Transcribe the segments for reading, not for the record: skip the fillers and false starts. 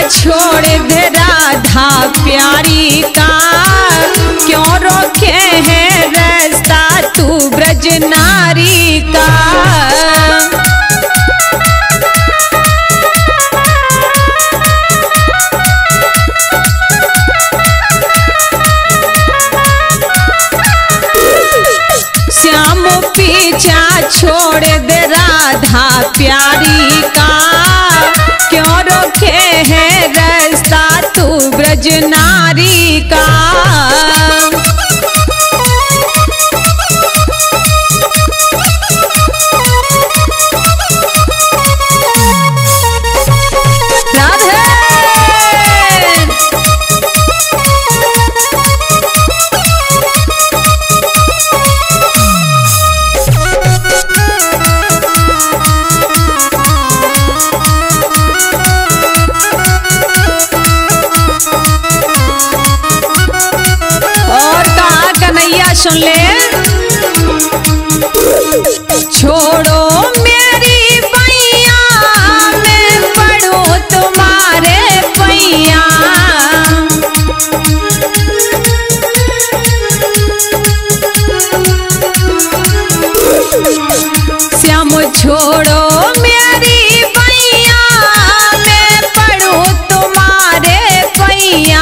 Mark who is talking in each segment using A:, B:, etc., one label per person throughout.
A: छोड़ दे राधा प्यारी का, क्यों रोके है रास्ता तू ब्रज नारी का। श्याम पीछा छोड़ दे राधा प्यारी का, क्यों रोके है रास्ता तू ब्रज नारी का। सुन ले, छोड़ो मेरी बैया, मैं पढ़ूं तुम्हारे पैया। श्याम छोड़ो मेरी बैया, मैं पढ़ूं तुम्हारे पैया।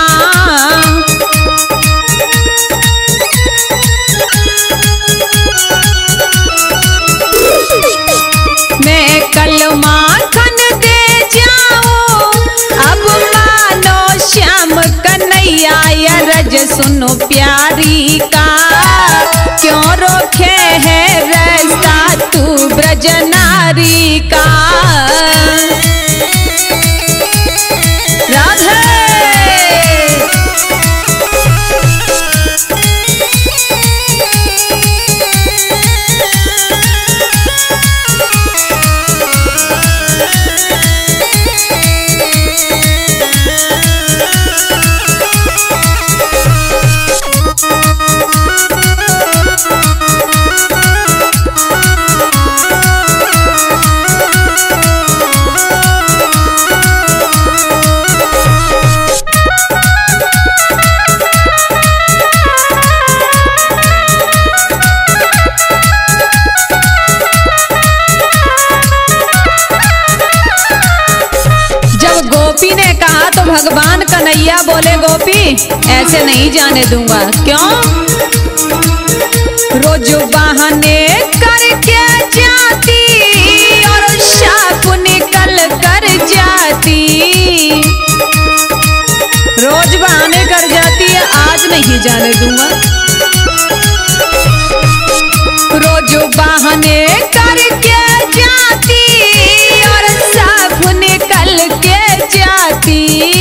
A: माखन दे जाओ अब मानो श्याम कन्हैया, या रज सुनो प्यारी का, क्यों रोके है रास्ता तू ब्रज नारी का। राधे गोपी ने कहा तो भगवान कन्हैया बोले, गोपी ऐसे नहीं जाने दूंगा। क्यों? रोज बहाने करके जाती और शाप निकल कर जाती। रोज बहाने कर जाती है, आज नहीं जाने दूंगा। रोज बहाने करके जाती और शाप निकल के जाती।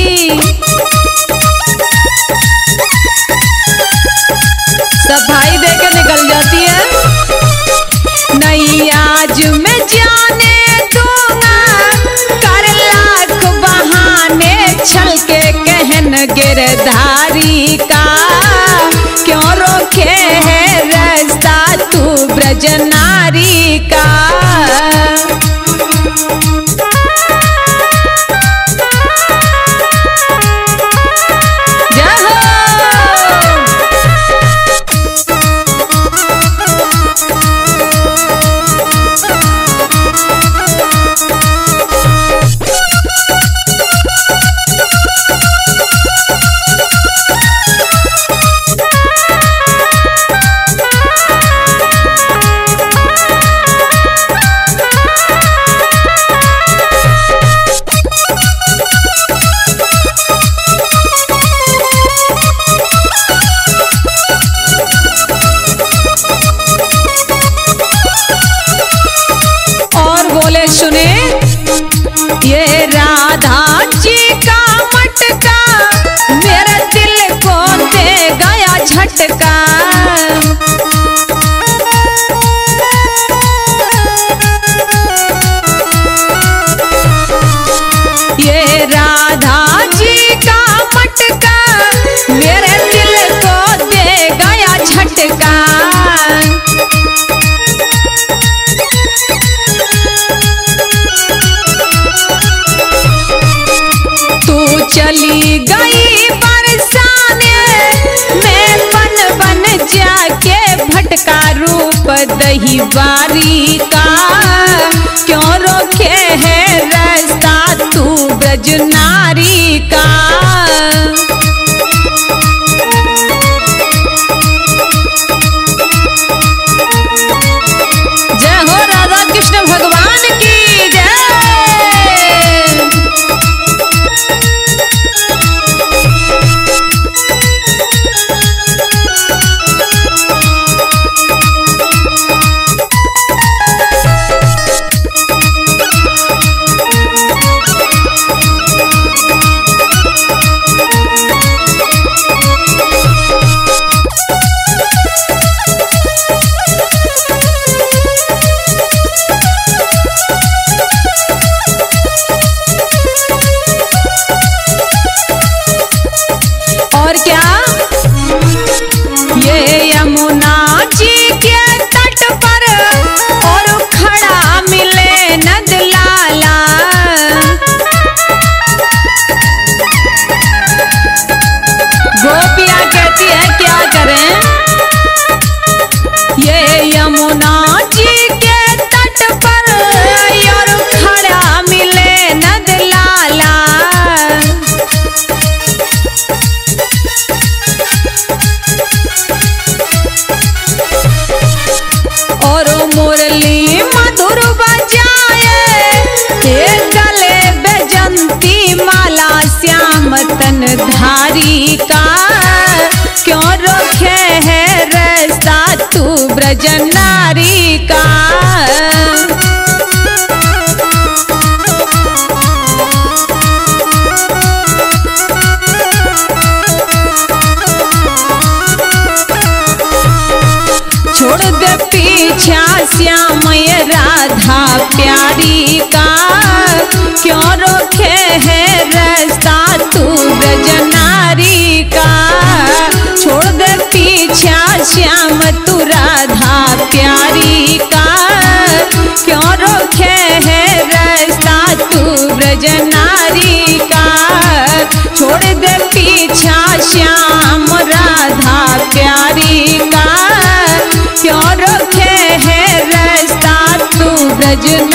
A: सफाई देके निकल जाती है। नहीं आज मैं जाने दूंगा, कर लाख बहाने छल के कहन गिरधारी का, क्यों रोके है रास्ता तू ब्रज नारी का। सुने ये राधा जी का मटका, मेरे दिल को दे गया झटका। ये राधा जी का मटका, मेरे दिल को दे गया झटका। तू दही बारी का, क्यों रोके है रास्ता तू ब्रज नारी का। जय हो राधा कृष्ण भगवान की जय। और क्या, ये यमुना जी के तट पर और खड़ा मिले नंद लाला। गोपियाँ कहती है क्या करें, ये यमुना जी के तट पर और खड़ा मिले नंद लाला। और मुरली मधुर बजाए, गले बेजंती माला श्याम तन धारी का, क्यों रोके है रास्ता तू ब्रज नारी का। छोड़ दे पीछा श्याम राधा प्यारी का, क्यों रोके है रास्ता तू ब्रज नारी का। छोड़ दे पीछा श्याम तू राधा प्यारी का, क्यों रोके है रास्ता तू ब्रज नारी का। छोड़ दे पीछा श्याम राधा प्यारी का, क्यों रोके है रास्ता तू ब्रज